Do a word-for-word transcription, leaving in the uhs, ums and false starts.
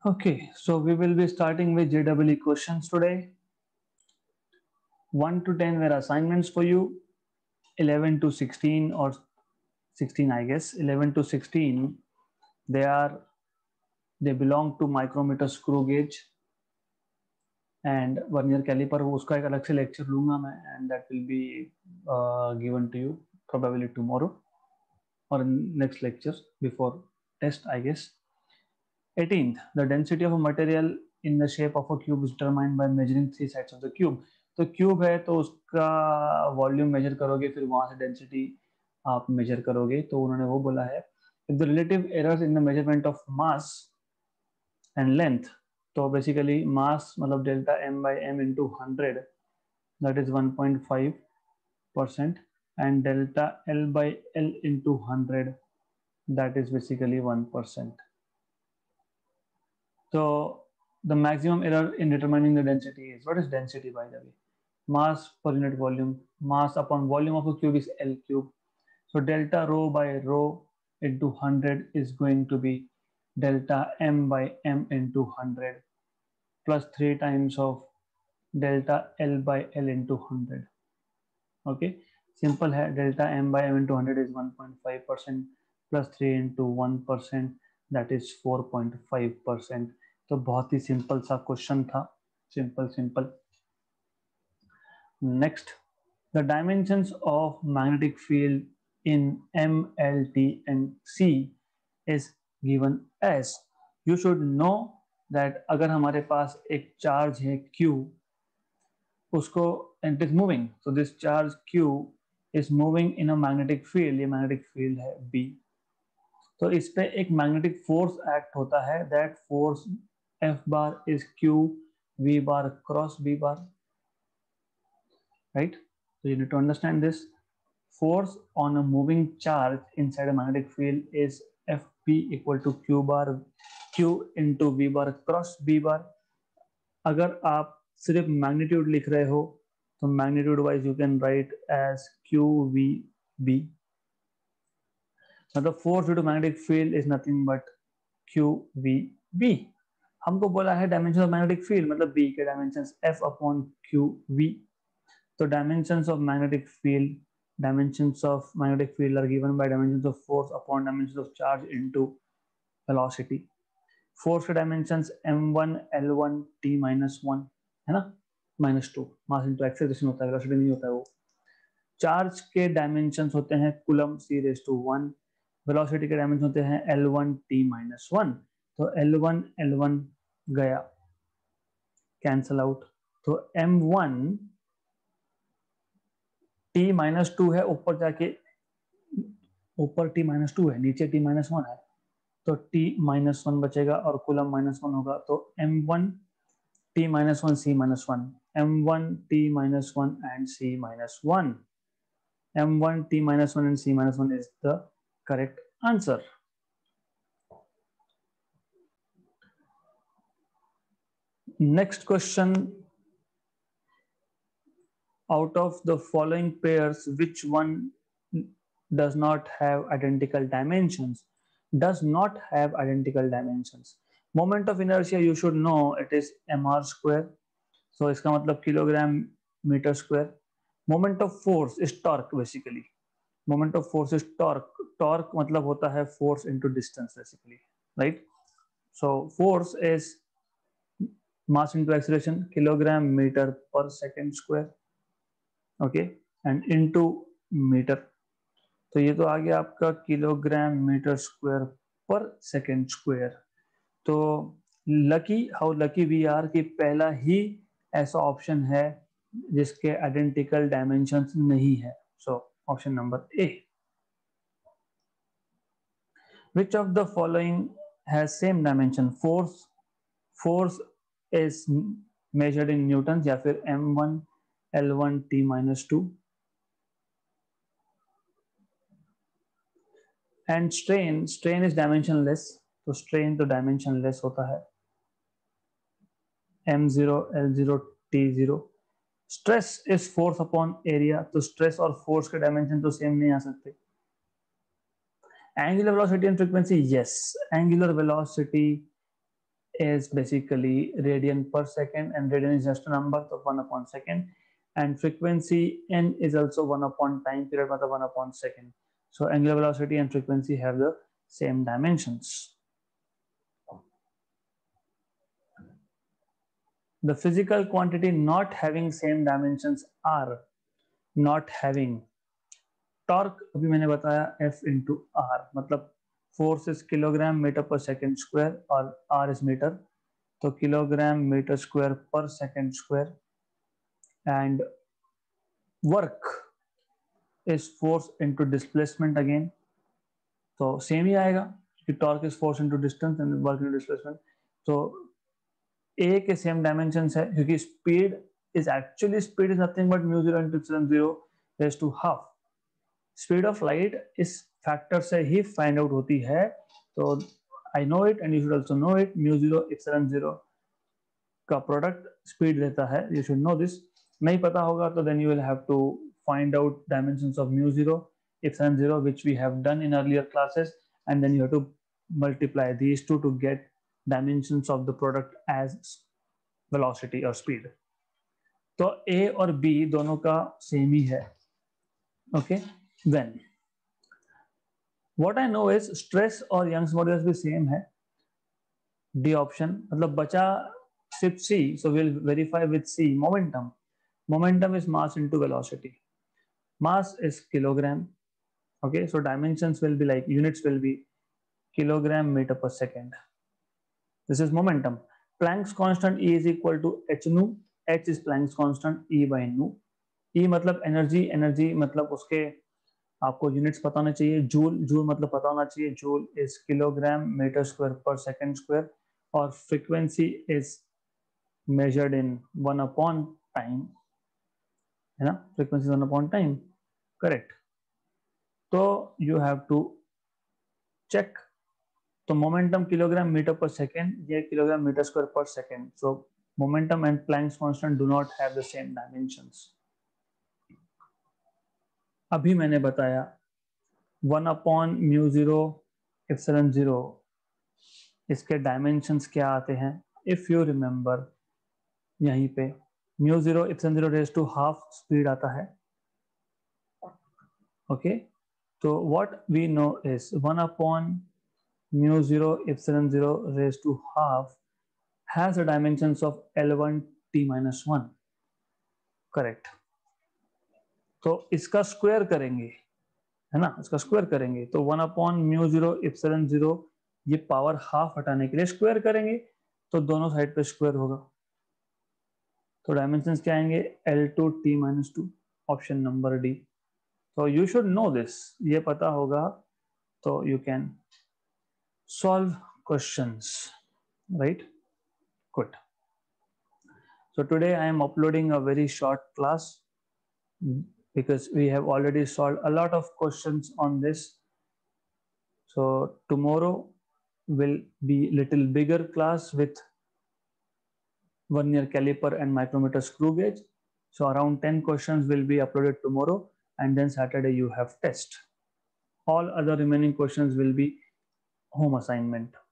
Okay, so we will be starting with J E E questions today. one to ten were assignments for you, eleven to sixteen or sixteen, I guess. eleven to sixteen, they are they belong to micrometer screw gauge and vernier caliper. उसका एक अलग से lecture लूंगा मैं, and that will be uh, given to you probably tomorrow or next lecture before test, I guess. eighteenth, the density of a material in the shape of a cube is determined by measuring three sides of the cube. तो cube है तो उसका volume major करोगे, फिर वहां से density आप major करोगे. तो उन्होंने वो बोला है if the relative errors in the measurement of mass and length, तो basically mass मतलब delta m by m into one hundred, that is one point five percent, and delta L by L into one hundred, that is basically one percent. So the maximum error in determining the density is, what is density by the way? Mass per unit volume. Mass upon volume of a cube is L cube. So delta rho by rho into one hundred is going to be delta m by m into one hundred plus three times of delta L by L into one hundred. Okay, simple है. Delta m by m into one hundred is one point five percent plus three into one percent, that is four point five percent. तो बहुत ही simple सा question था. Simple simple. Next, the dimensions of magnetic field in M, L, T and C is given as. You should know that अगर हमारे पास एक charge है Q, उसको and it is moving, so this charge Q is moving in a magnetic field. ये magnetic field है B. तो इस पे एक magnetic force act होता है. that force F bar is Q V bar cross B bar, right? So you need to understand this. Force on a moving charge inside a magnetic field is Fp equal to Q bar Q into V bar cross B bar. अगर आप सिर्फ magnitude लिख रहे हो तो magnitude wise you can write as Q V B. मतलब force due to magnetic field is nothing but Q V B. हमको बोला है डायमेंशन ऑफ मैग्नेटिक फील्ड, मतलब बी के dimensions F upon Q V. तो dimensions of magnetic field dimensions of magnetic field are given by dimensions of force upon dimensions of charge into velocity. Force के dimensions m one l one t minus one है ना, minus two. mass into acceleration होता है, velocity नहीं होता है वो. Charge के dimensions होते हैं coulomb c raised to one. velocity के dimensions होते हैं l one t minus one. तो l one l one गया, cancel out. तो m one t minus two है, ऊपर जाके ऊपर t माइनस टू है, नीचे t माइनस वन है, तो t माइनस वन बचेगा और कुलम माइनस वन होगा. तो m one t minus one c minus one, m one t minus one and c minus one. m one t minus one and c minus one is the correct answer. Next question. Out of the following pairs, which one does not have identical dimensions? Does not have identical dimensions. Moment of inertia, you should know it is mr square. So इसका मतलब kilogram metre square. Moment of force is torque basically. Moment of force is torque. Torque मतलब होता है force into distance basically, right? So force is mass into acceleration, kilogram meter per second square. Okay, and into metre. तो ये तो आ गया आपका kilogram metre square per second square. तो lucky, how lucky we are कि पहला ही ऐसा ऑप्शन है जिसके आइडेंटिकल डायमेंशंस नहीं है. So option number A. Which of the following has same dimension? Force force is measured in newton, या फिर M one L one t minus two. And strain, strain is dimensionless, तो strain तो dimensionless होता है. m zero L zero t zero. Stress is force upon area, तो stress और force के dimension तो same नहीं आ सकते. Angular velocity and frequency, yes, angular velocity is basically radian per second, and radian is just a number, so one upon second. And frequency n is also one upon time period, matlab one upon second. So angular velocity and frequency have the same dimensions. The physical quantity not having same dimensions are not having torque. अभी मैंने बताया F into R, मतलब force is kilogram meter per second square और R is meter, तो kilogram meter square per second square, and work is force into displacement again, तो same ही आएगा कि torque is force into distance and work into displacement. तो A के same dimensions है क्योंकि speed is actually speed is nothing but mu zero into epsilon zero raised to half. Speed of light इस factor से ही find out होती है, तो I know it and you should also know it. mu zero epsilon zero का product speed देता है, you should know this. नहीं पता होगा तो then you will have to find out dimensions of mu zero epsilon zero, which we have done in earlier classes, and then you have to multiply these two to get dimensions of the product as velocity or speed. तो A और B दोनों का same ही है. Okay, then what I know is stress और Young's modulus भी same है. D option, मतलब बचा सिर्फ C, so we'll verify with C. Momentum, momentum is mass into velocity. Mass is kilogram. Okay, so dimensions will be like, units will be kilogram meter per second. This is momentum. Planck's constant E is equal to h nu. H is Planck's constant, E by nu. E मतलब energy, energy मतलब उसके आपको units पता होना चाहिए. Joule, joule मतलब पता होना चाहिए. Joule is kilogram metre square per second square, और frequency is measured in one upon time, है ना. Frequency one upon time, correct. तो यू हैव टू चेक. तो momentum kilogram metre per second, ये kilogram metre square per second. So momentum and Planck's constant do not have the same dimensions. अभी मैंने बताया one upon mu zero epsilon zero, इसके dimensions क्या आते हैं. If you remember, यहीं पे mu zero epsilon zero raise to half speed आता है. ओके, तो what we know is one upon mu zero epsilon zero raise to half has a dimensions of L one T minus one. Correct. तो इसका square करेंगे, है ना, इसका square करेंगे तो one upon mu zero epsilon zero, ये power half हटाने के लिए स्क्वायर करेंगे, तो दोनों साइड पे स्क्वायर होगा. तो डायमेंशंस क्या आएंगे, L two T minus two, option number D. तो यू शुड नो दिस, ये पता होगा तो you can solve questions, right. Good. So today I am uploading a very short class because we have already solved a lot of questions on this. So tomorrow will be little bigger class with vernier caliper and micrometer screw gauge. So around ten questions will be uploaded tomorrow, and then Saturday you have test. All other remaining questions will be home assignment.